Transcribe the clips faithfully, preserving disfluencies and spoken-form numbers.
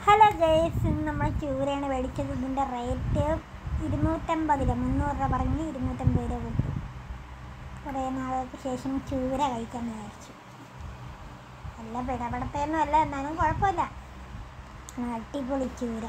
Hello guys, ഇന്ന് നമ്മൾ ചൂരയാണ് മേടിച്ചത്. ഇതിൻ്റെ റേറ്റ് ഇരുന്നൂറ്റമ്പത് രൂപ മുന്നൂറ് രൂപ പറഞ്ഞ് ഇരുന്നൂറ്റമ്പത് രൂപ കൊടുത്തു. കുറേ നാൾക്ക് ശേഷം ചൂര കഴിക്കാൻ വിചാരിച്ചു. നല്ല പിടപെടത്തൊന്നും അല്ല, എന്നാലും കുഴപ്പമില്ല. അടിപൊളി ചൂര.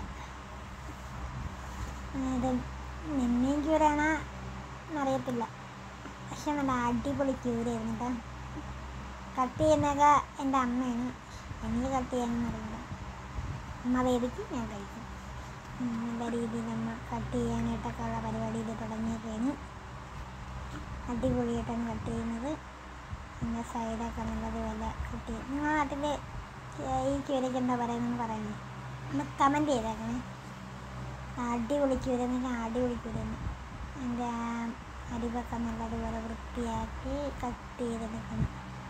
ഇത് നെമ്മീൻ ചൂരാണോ എന്നറിയത്തില്ല, പക്ഷെ നല്ല അടിപൊളി ചൂരയായിരുന്നു കേട്ടോ. കട്ട് ചെയ്യുന്നതൊക്കെ എൻ്റെ അമ്മയാണ്, എനിക്ക് കട്ട് ചെയ്യാനൊന്നും അറിയില്ല. അമ്മ വേവിക്കും, ഞാൻ കഴിക്കും. നല്ല രീതിയിൽ നമ്മൾ കട്ട് ചെയ്യാനായിട്ടൊക്കെ ഉള്ള പരിപാടിയിൽ തുടങ്ങിയൊക്കെയാണ്. അടിപൊളിയായിട്ടാണ് കട്ട് ചെയ്യുന്നത്. എൻ്റെ സൈഡൊക്കെ നല്ലതുപോലെ കട്ട് ചെയ്യും. നിങ്ങളുടെ നാട്ടിൽ ഈ ചൂരയ്ക്ക് എന്താ പറയുന്നതെന്ന് പറയണേ, ഒന്ന് കമൻറ്റ് ചെയ്തേക്കണേ. അടിപൊളി ചൂര എന്ന് പറഞ്ഞാൽ അടിപൊളി ചൂരയാണ്. എൻ്റെ അരിവൊക്കെ നല്ലതുപോലെ വൃത്തിയാക്കി കട്ട് ചെയ്തെടുക്കണം.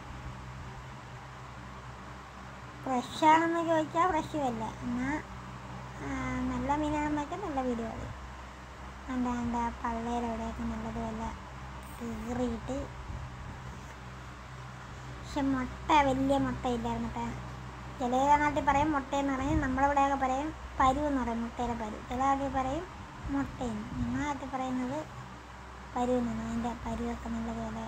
ഫ്രഷാണെന്ന് ചോദിച്ചാൽ ഫ്രഷും അല്ല, എന്നാൽ നല്ല മീനാണെന്നൊക്കെ നല്ല വീഡിയോ മതി. എൻ്റെ എൻ്റെ പള്ളയിലൂടെയൊക്കെ നല്ലതുപോലെ കീറിയിട്ട്, പക്ഷെ മുട്ട വലിയ മുട്ടയില്ലായിരുന്നു കേട്ടോ. ചില നാട്ടിൽ പറയും മുട്ടയെന്ന് പറയും, നമ്മളിവിടെയൊക്കെ പറയും പരു എന്ന് പറയും, മുട്ടയുടെ പരു. ചില നാട്ടിൽ പറയും മുട്ടയെന്ന്, നിങ്ങളുടെ നാട്ടിൽ പറയുന്നത് പരു എന്നാണ്. അതിൻ്റെ പരുവൊക്കെ നല്ലതുപോലെ,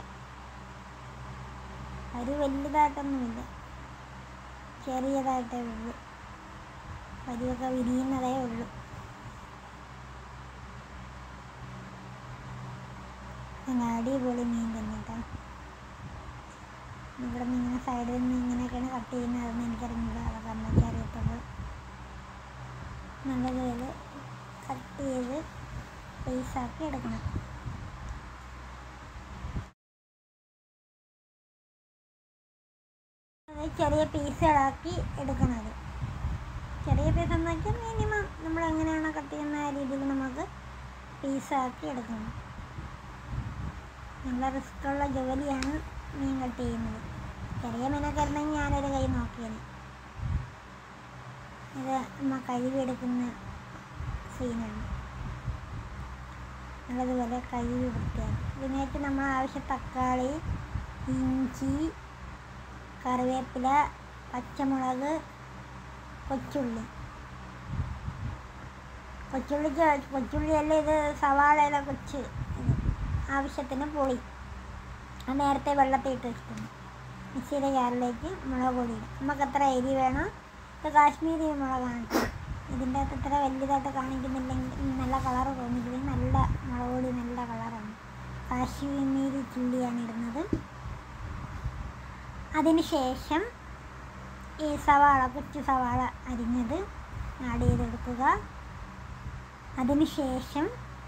പരു വലുതായിട്ടൊന്നുമില്ല, ചെറിയതായിട്ടേ ഉള്ളൂ. പരുവൊക്കെ വിരിയുന്നതേ ഉള്ളൂ. നല്ല അടിപൊളി മീൻ തന്നെ കേട്ടോ. ഇവിടെ നിന്ന് ഇങ്ങനെ സൈഡിൽ നിന്ന് ഇങ്ങനെയൊക്കെയാണ് കട്ട് ചെയ്യുന്നതെന്ന് എനിക്കറിയില്ല, അതൊക്കെ അമ്മയ്ക്ക് അറിയത്തുള്ളൂ. നല്ലതുപോലെ കട്ട് ചെയ്ത് പീസാക്കി എടുക്കണം. ചെറിയ പീസുകളാക്കി എടുക്കുന്നത്. ചെറിയ പീസ് എന്ന് വെച്ചാൽ മിനിമം നമ്മൾ എങ്ങനെയാണോ കട്ട് ചെയ്യുന്ന ആ രീതിയിൽ നമുക്ക് പീസാക്കി എടുക്കണം. നല്ല റിസ്ക്കുള്ള ജോലിയാണ് മീൻ കട്ട് ചെയ്യുന്നത്. ചെറിയ മീനൊക്കെ ആയിരുന്നെങ്കിൽ ഞാനൊരു കൈ നോക്കിയത്. ഇത് നമ്മൾ കഴുകിയെടുക്കുന്ന സീനാണ്. നല്ലതുപോലെ കഴുകി വൃത്തിയാക്കി ഇതിനായിട്ട് നമ്മൾ ആവശ്യം തക്കാളി, ഇഞ്ചി, കറിവേപ്പില, പച്ചമുളക്, കൊച്ചുള്ളി. കൊച്ചുള്ളിക്ക് കൊച്ചുള്ളിയല്ല, ഇത് സവാളയില കൊച്ച്. ആവശ്യത്തിന് പുളി അത് നേരത്തെ വെള്ളത്തിൽ ഇട്ട് വെച്ചിട്ടുണ്ട്. മിക്സിയുടെ ജാറിലേക്ക് മുളക് പൊടി ഇടും. നമുക്ക് എത്ര എരി വേണോ, ഇത് കാശ്മീരി മുളകാണ്. ഇതിൻ്റെ അകത്ത് ഇത്ര വലുതായിട്ട് കാണിക്കുന്നില്ലെങ്കിൽ, നല്ല കളറ് തോന്നിയില്ലെങ്കിൽ നല്ല മുളക് പൊടി നല്ല കളറാണ്. കാശ്മീരി ചില്ലിയാണ് ഇടുന്നത്. അതിന് ശേഷം ഈ സവാള, കൊച്ചു സവാള അരിഞ്ഞത് ആഡ് ചെയ്തെടുക്കുക. അതിന് ശേഷം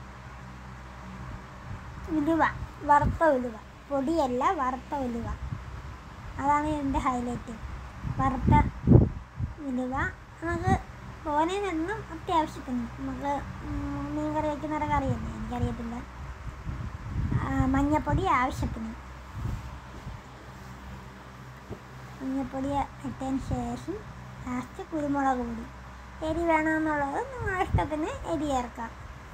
ഉലുവ, വറുത്ത ഉലുവ, പൊടിയല്ല വറുത്ത ഉലുവ, അതാണ് ഇതിൻ്റെ ഹൈലൈറ്റ്. വറുത്ത ഉലുവ നമുക്ക് തോനെയൊന്നും അത്യാവശ്യത്തിന്, നമുക്ക് മീൻ കറി വയ്ക്കുന്നവരൊക്കെ അറിയല്ലേ, എനിക്കറിയത്തില്ല. മഞ്ഞൾപ്പൊടി ആവശ്യത്തിന്, മഞ്ഞൾപ്പൊടി ഇട്ടതിന് ശേഷം ലാസ്റ്റ് കുരുമുളക് പൊടി. എരി വേണമെന്നുള്ളത് നിങ്ങളുടെ ഇഷ്ടത്തിന് എരി ചേർക്കാം.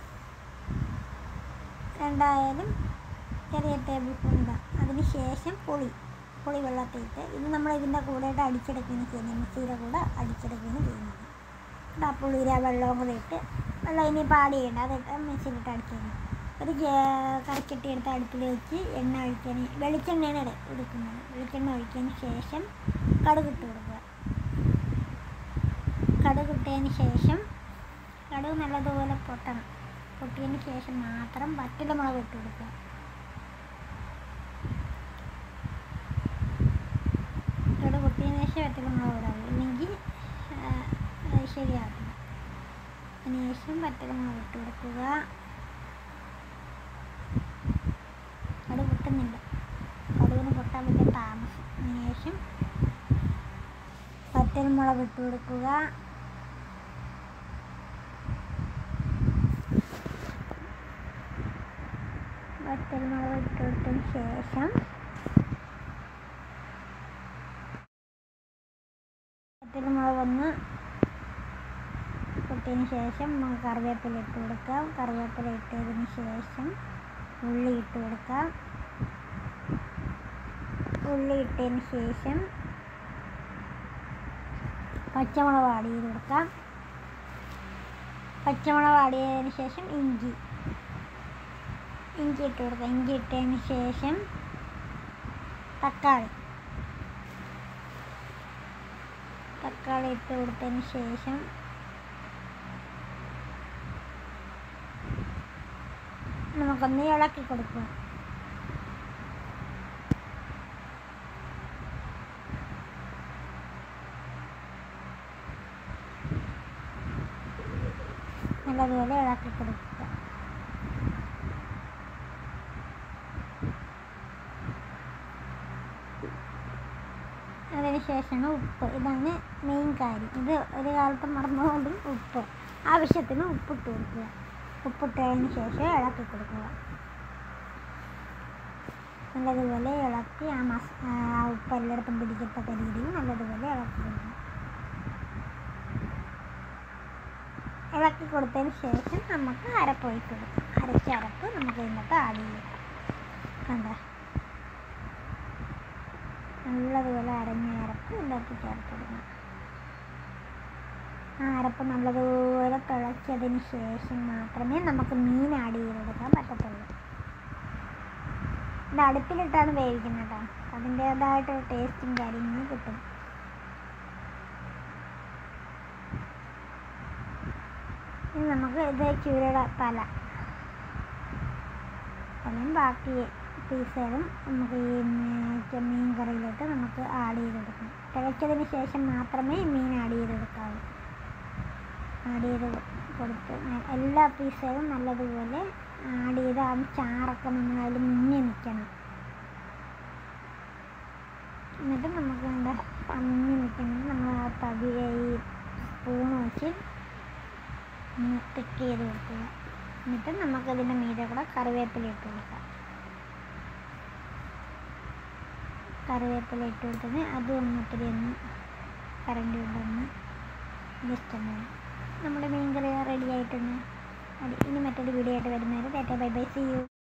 രണ്ടായാലും ചെറിയ ടേബിൾ സ്പൂൺ ഇടാം. അതിന് ശേഷം പുളി, പുളി വെള്ളത്തിയിട്ട് ഇത് നമ്മൾ ഇതിൻ്റെ കൂടെയിട്ട് അടിച്ചെടുക്കുകയാണ് ചെയ്യുന്നത്. മിക്സിയുടെ കൂടെ അടിച്ചെടുക്കുകയാണ് ചെയ്യുന്നത്. ആ പുളിയില വെള്ളവും കൂടെ ഇട്ട്, വെള്ളം ഇനി പാടി ചെയ്യേണ്ട, അതിട്ട് മിക്സിയിലിട്ട് അടിക്കണം. ഒരു കറിച്ചട്ടി എടുത്ത് അടുപ്പിൽ വെച്ച് എണ്ണ ഒഴിക്കാൻ, വെളിച്ചെണ്ണയാണ് എടുക്കുന്നത്. വെളിച്ചെണ്ണ ഒഴിച്ചതിന് ശേഷം കടുകിട്ട് കൊടുക്കുക. കടുകിട്ടതിന് ശേഷം കടുക് നല്ലതുപോലെ പൊട്ടണം. പൊട്ടിയതിന് ശേഷം മാത്രം വറ്റൽമുളക് ഇട്ട് കൊടുക്കുക. കടുക് പൊട്ടിയതിന് ശേഷം വറ്റൽമുളക് ഇടാം, ഇല്ലെങ്കിൽ ശരിയാകില്ല. അതിന് ശേഷം വറ്റൽമുളക് ഇട്ട് കൊടുക്കുക. കടുക് പൊട്ടുന്നില്ല, കടുകിന് പൊട്ടാൻ വലിയ താമസം. അതിന് ശേഷം വറ്റൽമുളക് ഇട്ട് കൊടുക്കുക. വറ്റൽമുളക് ഇട്ട് കൊടുത്തതിന് ശേഷം വറ്റൽമുളക് ഒന്ന് പൊട്ടിയതിന് ശേഷം കറിവേപ്പില ഇട്ട് കൊടുക്കാം. കറിവേപ്പില ഇട്ടതിന് ശേഷം ഉള്ളി ഇട്ട് കൊടുക്കാം. ഉള്ളി ഇട്ടതിന് ശേഷം പച്ചമുളക് ആഡ് ചെയ്ത് കൊടുക്കാം. പച്ചമുളക് വാടിയതിന് ശേഷം ഇഞ്ചി ഇഞ്ചി ഇട്ട് കൊടുക്കുക. ഇഞ്ചി ഇട്ടതിന് ശേഷം തക്കാളി തക്കാളി ഇട്ട് കൊടുത്തതിന് ശേഷം നമുക്കൊന്ന് ഇളക്കി കൊടുക്കുക. നല്ലതുപോലെ ഇളക്കി കൊടുക്കുക. അതിനുശേഷമാണ് ഉപ്പ്. ഇതാണ് മെയിൻ കാര്യം. ഇത് ഒരു കാലത്ത് മറന്നുകൊണ്ടും ഉപ്പ് ആവശ്യത്തിന് ഉപ്പിട്ട് കൊടുക്കുക. ഉപ്പിട്ടതിന് ശേഷം ഇളക്കി കൊടുക്കുക. നല്ലതുപോലെ ഇളക്കി ആ മസ ആ ഉപ്പ് എല്ലായിടത്തും പിടിക്കത്തക്ക രീതിയിൽ നല്ലതുപോലെ ഇളക്കി കൊടുക്കുക. ഇളക്കി കൊടുത്തതിന് ശേഷം നമുക്ക് അരപ്പ് ഒഴിച്ച് കൊടുക്കാം. അരച്ച അരപ്പ് നമുക്ക് ഇതിനകത്ത് ആഡ് ചെയ്യാം. കണ്ട നല്ലതുപോലെ അരഞ്ഞ അരപ്പ് ഇതിനകത്ത് ചേർത്ത് കൊടുക്കണം. ആ അരപ്പ് നല്ലതുപോലെ തിളച്ചതിന് ശേഷം മാത്രമേ നമുക്ക് മീൻ ആഡ് ചെയ്തെടുക്കാൻ പറ്റത്തുള്ളൂ. ഇത് അടുപ്പിലിട്ടാണ് വേവിക്കുന്നത് കേട്ടോ. അതിൻ്റേതായിട്ടൊരു ടേസ്റ്റും കാര്യങ്ങളും കിട്ടും. ഇനി നമുക്ക് ഇത് ചൂരയുടെ തല തലയും ബാക്കി പീസുകളും നമുക്ക് ഈ മീൻ കറിയിലോട്ട് നമുക്ക് ആഡ് ചെയ്തെടുക്കണം. തിളച്ചതിന് ശേഷം മാത്രമേ മീൻ ആഡ് ചെയ്തെടുക്കാവൂ. ആഡ് ചെയ്ത് കൊടുത്ത് എല്ലാ പീസുകളും നല്ലതുപോലെ ആഡ് ചെയ്ത് ആ ചാറൊക്കെ നമ്മൾ അതിൽ മുങ്ങി നിൽക്കണം. എന്നിട്ട് നമുക്ക് എന്താ മുങ്ങി നിൽക്കുന്നത് നമ്മൾ ആ തവി ഈ സ്പൂൺ വെച്ച് ടിക്ക് ചെയ്ത് കൊടുക്കുക. എന്നിട്ട് നമുക്കതിൻ്റെ മീതെ കൂടെ കറിവേപ്പില ഇട്ട് കൊടുക്കാം. കറിവേപ്പില ഇട്ട് കൊടുത്തത് അതും ഒന്ന് ഒത്തിരി ഒന്ന് കറണ്ടി കൊണ്ടൊന്ന് ജസ്റ്റ് ഒന്ന് നമ്മുടെ മീൻ കറി റെഡി ആയിട്ടുണ്ട്. ഇനി മറ്റൊരു വീഡിയോ ആയിട്ട് വരുന്നവരെ tata bye bye, see U.